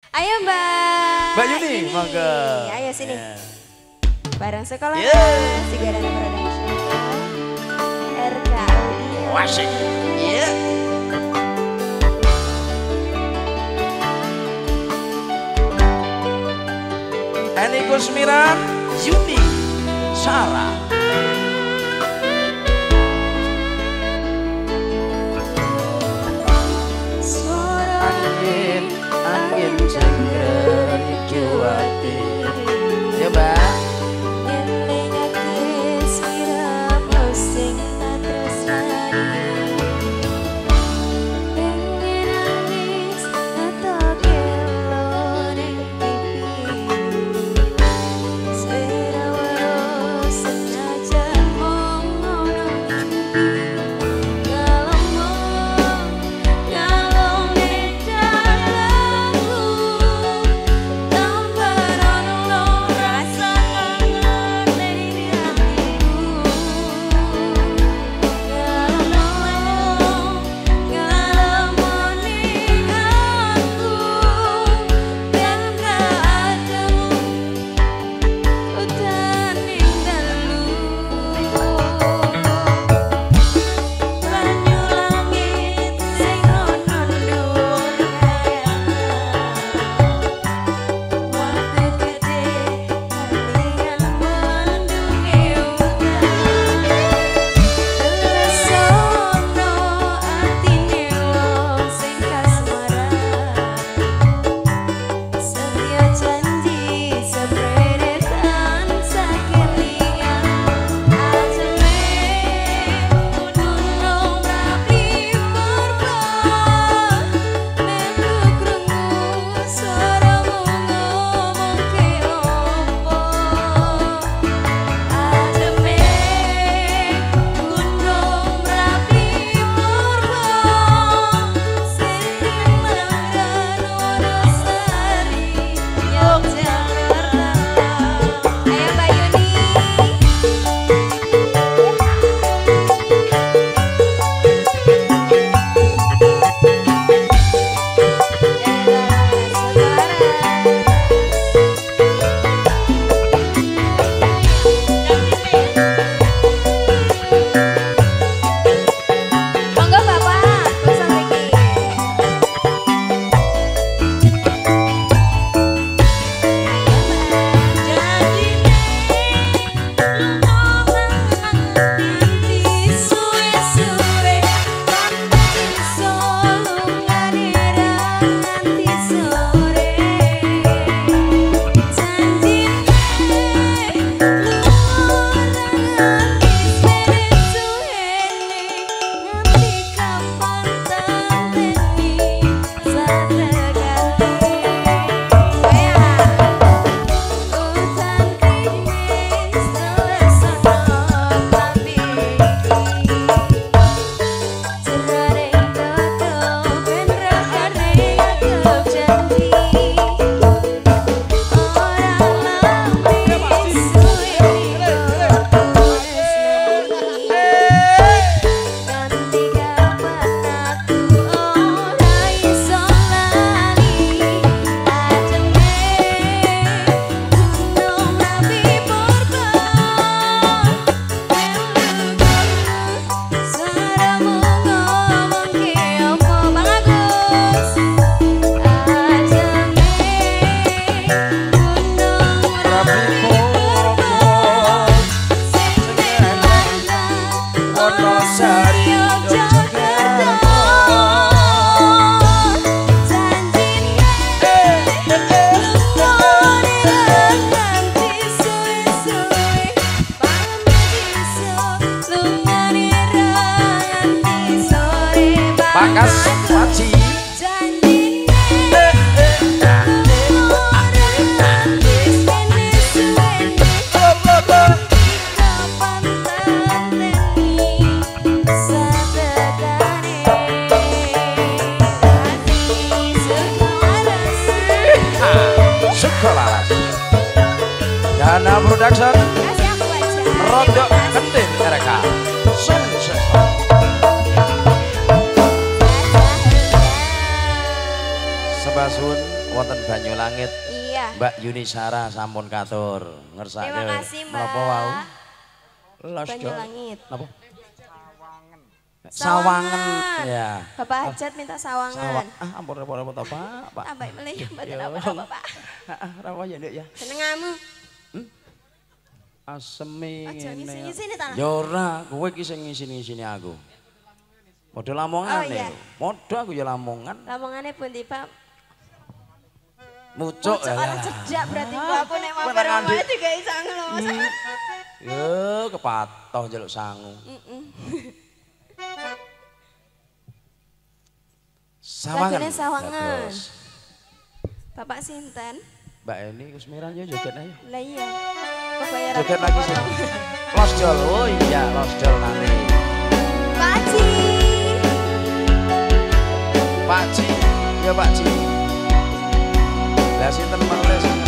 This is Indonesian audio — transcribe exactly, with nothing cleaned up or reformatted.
Ayo Mbak. Mbak Yuni, monggo. Ayo sini. Yeah. Bareng sekolah Yeah. Sigarana Production. R K Audio. Wasik. Iya. Eni Kusmiran, Yuni, Sarah. Angin, angin cengger juwati. Ya Mbak. Bakas Waci. Sekolah Dana Production Rodok Kendin R K Sunset Sebasun wonten Banyulangit. Iya. Mbak Yuni Sarah sampun katur ngersake. Terima kasih Mbak. Napa wau? Los Banyulangit. Napa? Sawangan. Sawangan. Ya. Bapak Hajat minta sawangan. Sawang. Ah ampun repot-repot apa, Pak? Tambah meleh mboten Ya. apa-apa, Pak. Heeh, rawa ya, Nduk ya. Senengamu. Aseme Aja ngene. ngisi-ngisini ta. Ya ora, kowe iki sing ngisi-ngisini aku. Model lamongan Oh, iya. lho. Model aku ya lamongan. Lamongane pundi, Pak? Mucuk Cok ora cedak berarti Mbak aku nek mampir Menang, omahe Dik. digawe sangu lho, Mas. Yo kepatoh njaluk sangu. Heeh. Sawangan. Lagune Sawangan. Terus. Bapak sinten? Mbak Eni Kusmiran yo joget ayo. Lah iya. Kebayaran. Joget lagi sih. Los Jol. Oh iya, Los Jol nanti. Pak Ci. Pak Ci. Ya Pak Ci. Lah sinten males